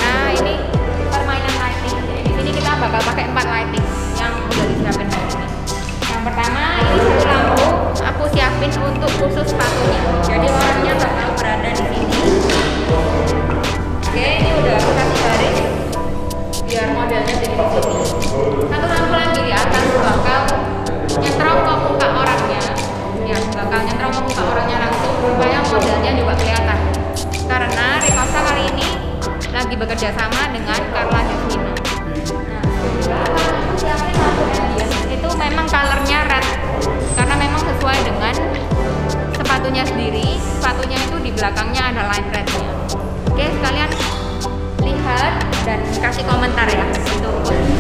karena ini permainan lighting. Jadi di sini kita bakal pakai 4 lighting yang udah disiapin hari ini. Yang pertama ini satu lampu aku siapin untuk khusus sepatunya. Jadi orangnya bakal berada di sini. Oke, ini udah aku kasih garis biar modelnya jadi di sini. Satu lampu lagi di atas bakal nyetrong ke muka orangnya. Ya, bakal nyetrong ke muka orangnya langsung supaya modelnya juga kelihatan. Karena Rekosa kali ini lagi bekerja sama dengan Carla Jasmina. Nah, aku siapin lampu ambient itu memang colornya red karena memang sesuai dengan sepatunya sendiri. Sepatunya itu di belakangnya ada line rednya. Oke, sekalian lihat dan kasih komentar ya untuk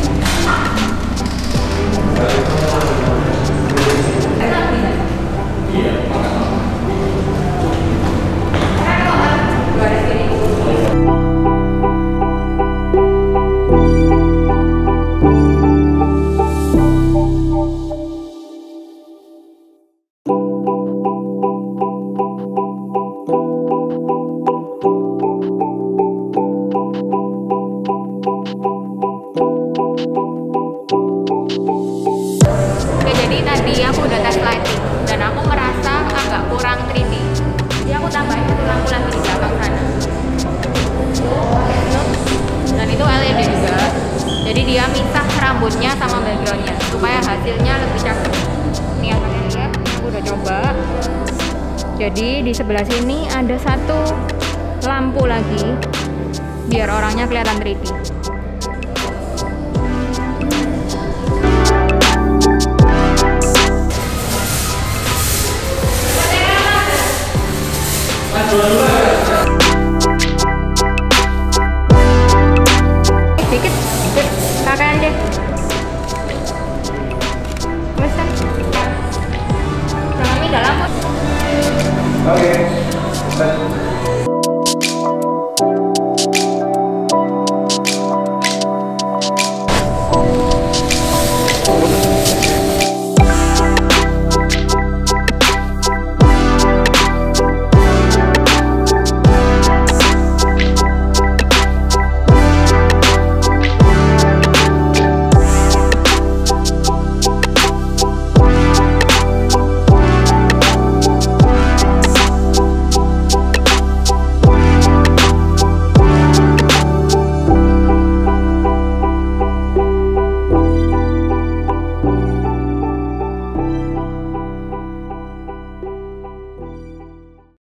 aku udah tes lighting dan aku merasa agak kurang 3D. Jadi aku tambahin satu lampu lagi di belakang sana. Dan itu LED juga. Jadi dia misah rambutnya sama backgroundnya supaya hasilnya lebih cakep. Nih ya, kalian lihat, aku udah coba. Jadi di sebelah sini ada satu lampu lagi biar orangnya kelihatan 3D. Dua-dua